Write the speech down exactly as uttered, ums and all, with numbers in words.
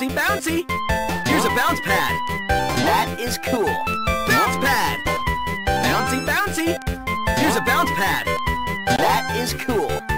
Bouncy, bouncy! Here's a bounce pad! That is cool! Bounce pad! Bouncy, bouncy! Here's a bounce pad! That is cool!